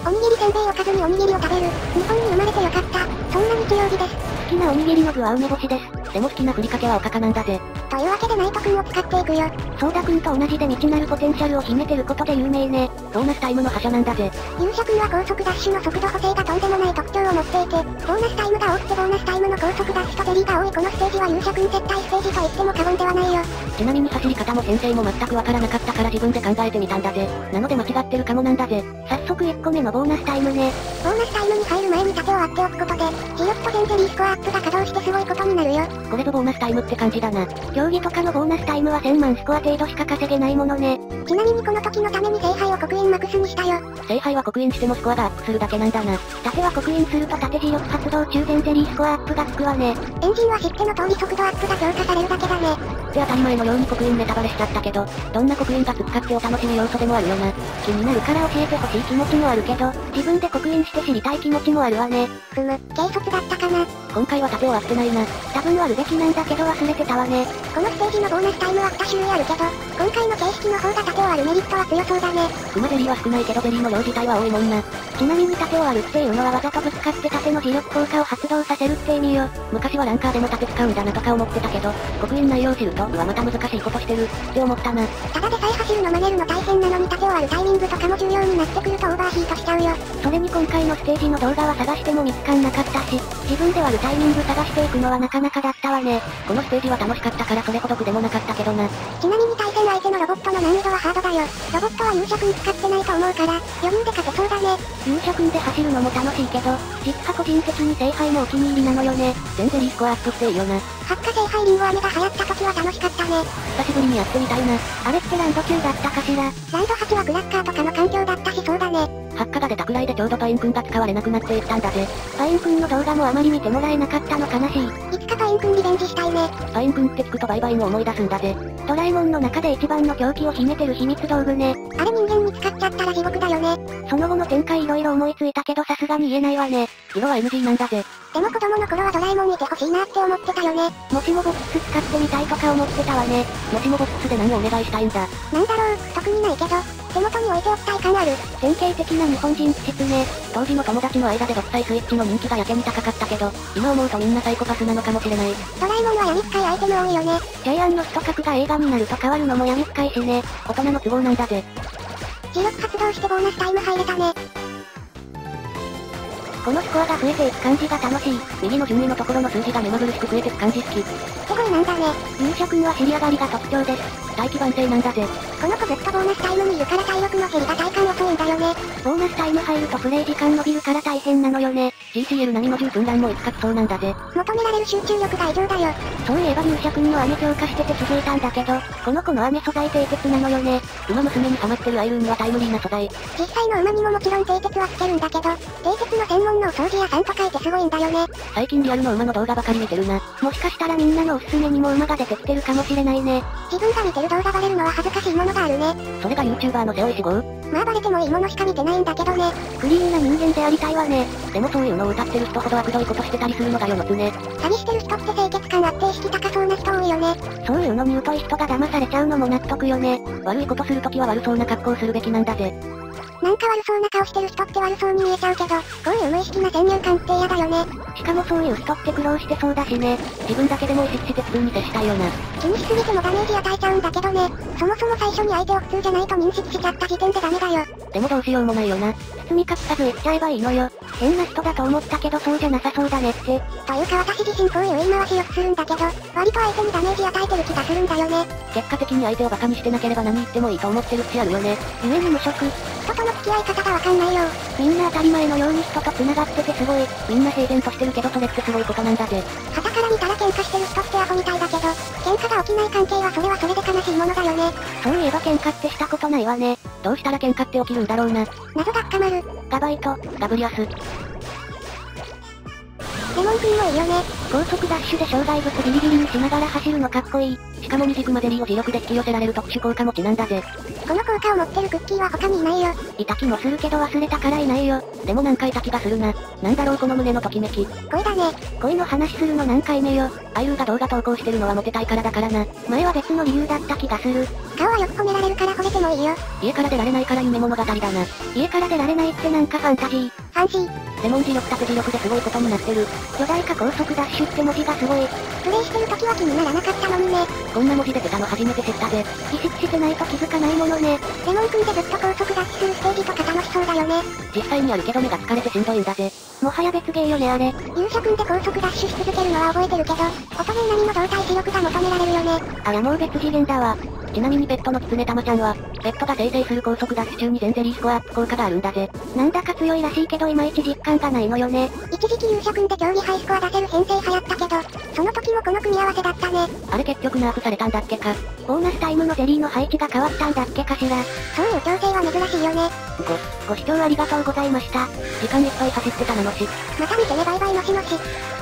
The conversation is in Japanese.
おにぎりせんべいおかずにおにぎりを食べる。日本に生まれてよかった。そんな日曜日です。 好きなおにぎりの具は梅干しです。でも好きなふりかけはおかかなんだぜ。 というわけでナイトくんを使っていくよ。 ソーダくんと同じで未知なるポテンシャルを秘めてることで有名ね。ボーナスタイムの覇者なんだぜ。 勇者くんは高速ダッシュの速度補正がとんでもない特徴を持っていて、ボーナスタイムが多くてボーナスタイムの高速ダッシュとゼリーが多いこのステージは勇者くん絶対ステージと言っても過言ではないよ。 ちなみに走り方も先生も全くわからなかったから自分で考えてみたんだぜ。なので間違ってるかもなんだぜ。早速1個目のボーナスタイムね。 ボーナスタイムに入る前に盾を割っておくことで、磁力と全ゼリースコアアップが稼働してすごいことになるよ。 これぞボーナスタイムって感じだな。競技とかのボーナスタイムは1000万スコア程度しか稼げないものね。 ちなみにこの時のために聖杯を刻印マックスにしたよ。 聖杯は刻印してもスコアがアップするだけなんだな。盾は刻印すると盾磁力発動中全ゼリースコアアップがつくわね。 エンジンは知っての通り速度アップが強化されるだけだね。 って当たり前のように刻印ネタバレしちゃったけど、どんな刻印がつくかってお楽しみ要素でもあるよな。気になるから教えてほしい気持ちもあるけど、自分で刻印して知りたい気持ちもあるわね。 軽率だったかな。 今回は盾を割ってないな。多分割るべきなんだけど忘れてたわね。 このステージのボーナスタイムは2種類あるけど、今回の形式の方が盾を割るメリットは強そうだね。 熊ゼリーは少ないけどゼリーの量自体は多いもんな。ちなみに盾を割るっていうのはわざとぶつかって盾の磁力効果を発動させるって意味よ。昔はランカーでも盾使うんだなとか思ってたけど、刻印内容を知ると、うわまた難しいことしてる、って思ったな。 ただでさえ走るの真似るの大変なのに盾を割るタイミングとかも重要になってくるとオーバーヒートしちゃうよ。 それに今回のステージの動画は探しても見つかんなかったし、自分で割るタイミング探していくのはなかなかだったわね。このステージは楽しかったからそれほど苦でもなかったけどな。 ちなみに対戦相手のロボットの難易度はハードだよ。ロボットは勇者くん使ってないと思うから、余裕で勝てそうだね。 勇者くんで走るのも楽しいけど、実は個人的に聖杯もお気に入りなのよね。全ゼリースコアアップっていいよな。 発火聖杯リンゴ飴が流行った時は楽しかったね。 久しぶりにやってみたいな。 あれってランド9だったかしら。ランド8はクラッカーとかの環境だったしそうだね。 発火が出たくらいでちょうどパインくんが使われなくなっていったんだぜ。パインくんの動画もあまり見てもらえなかったの悲しい。 いつかパインくんリベンジしたいね。 パインくんって聞くとバイバインを思い出すんだぜ。ドラえもんの中で一番の狂気を秘めてる秘密道具ね。 あれ人間に使っちゃったら地獄だよね。 その後の展開いろいろ思いついたけどさすがに言えないわね。色は NG なんだぜ。 でも子供の頃はドラえもんいてほしいなって思ってたよね。 もしもボックス使ってみたいとか思ってたわね。もしもボックスで何をお願いしたいんだ。 なんだろう、特にないけど、手元に置いておきたい感ある。 典型的な日本人気質ね。当時の友達の間で独裁スイッチの人気がやけに高かったけど、今思うとみんなサイコパスなのかもしれない。 ドラえもんは闇深いアイテム多いよね。 ジャイアンの一角が映画になると変わるのも闇深いしね。大人の都合なんだぜ。 磁力発動してボーナスタイム入れたね。 このスコアが増えていく感じが楽しい。右の順位のところの数字が目まぐるしく増えてく感じ好き。 すごいなんだね。 勇者くんは尻上がりが特徴です。大器晩成なんだぜ。 この子ずっとボーナスタイムにいるから体力の減りが体感遅いんだよね。 ボーナスタイム入るとプレイ時間伸びるから大変なのよね。GCL 並みの10分ランもいつか来そうなんだぜ。 求められる集中力が異常だよ。 そういえば勇者くんの飴強化してて気づいたんだけど、この子の飴素材蹄鉄なのよね。馬娘にハマってるアイルームはタイムリーな素材。 実際の馬にももちろん蹄鉄はつけるんだけど、蹄鉄の専門のお掃除屋さんとかいてすごいんだよね。 最近リアルの馬の動画ばかり見てるな。もしかしたらみんなのおすすめにも馬が出てきてるかもしれないね。 自分が見てる動画バレるのは恥ずかしいものがあるね。 それが YouTuber の背負い志望？ まあバレてもいいものしか見てないんだけどね。 クリーンな人間でありたいわね。でもそういうのを歌ってる人ほど悪どいことしてたりするのが世の常。 詐欺してる人って清潔感あって意識高そうな人多いよね。 そういうのに疎い人が騙されちゃうのも納得よね。悪いことするときは悪そうな格好をするべきなんだぜ。 なんか悪そうな顔してる人って悪そうに見えちゃうけど、こういう無意識な先入観って嫌だよね。 しかもそういう人って苦労してそうだしね。自分だけでも意識して普通に接したいよな。 気にしすぎてもダメージ与えちゃうんだけどね。そもそも最初に相手を普通じゃないと認識しちゃった時点でダメだよ。 でもどうしようもないよな。包み隠さず言っちゃえばいいのよ。変な人だと思ったけどそうじゃなさそうだねって。 というか私自身こういう言い回しよくするんだけど、割と相手にダメージ与えてる気がするんだよね。 結果的に相手をバカにしてなければ何言ってもいいと思ってる節あるよね。故に無職。 人との付き合い方がわかんないよ。 みんな当たり前のように人と繋がっててすごい。みんな平然としてるけどそれってすごいことなんだぜ。 傍から見たら喧嘩してる人ってアホみたいだけど、喧嘩が起きない関係はそれはそれで悲しいものだよね。 そういえば喧嘩ってしたことないわね。どうしたら喧嘩って起きるんだろうな。 謎が深まる。 ガバイト、ガブリアス。 レモンくんもいいよね。 高速ダッシュで障害物ギリギリにしながら走るのかっこいい。しかも二軸マゼリーを磁力で引き寄せられる特殊効果持ちなんだぜ。 この効果を持ってるクッキーは他にいないよ。 いた気もするけど忘れたからいないよ。でもなんかいた気がするな。なんだろうこの胸のときめき。 恋だね。 恋の話するの何回目よ。あゆうが動画投稿してるのはモテたいからだからな。前は別の理由だった気がする。 顔はよく褒められるから惚れてもいいよ。 家から出られないから夢物語だな。家から出られないってなんかファンタジー。 ファンシー。 レモン磁力縦磁力ですごいことになってる。巨大化高速ダッシュって文字がすごい。 プレイしてる時は気にならなかったのにね。 こんな文字出てたの初めて知ったぜ。意識してないと気づかないものね。 レモンくんでずっと高速ダッシュするステージとか楽しそうだよね。 実際にあるけど目が疲れてしんどいんだぜ。もはや別ゲーよねあれ。 勇者くんで高速ダッシュし続けるのは覚えてるけど、音ゲー並みの動体視力が求められるよね。 あらもう別次元だわ。ちなみにペットのキツネタマちゃんは、ペットが生成する高速ダッシュ中に全ゼリースコアアップ効果があるんだぜ。なんだか強いらしいけどいまいち実感がないのよね。 一時期勇者くんで競技ハイスコア出せる編成流行ったけど、その時もこの組み合わせだったね。 あれ結局ナーフされたんだっけか。ボーナスタイムのゼリーの配置が変わったんだっけかしら。 そういう調整は珍しいよね。 ご視聴ありがとうございました。時間いっぱい走ってたなのし。 また見てねバイバイのしのし。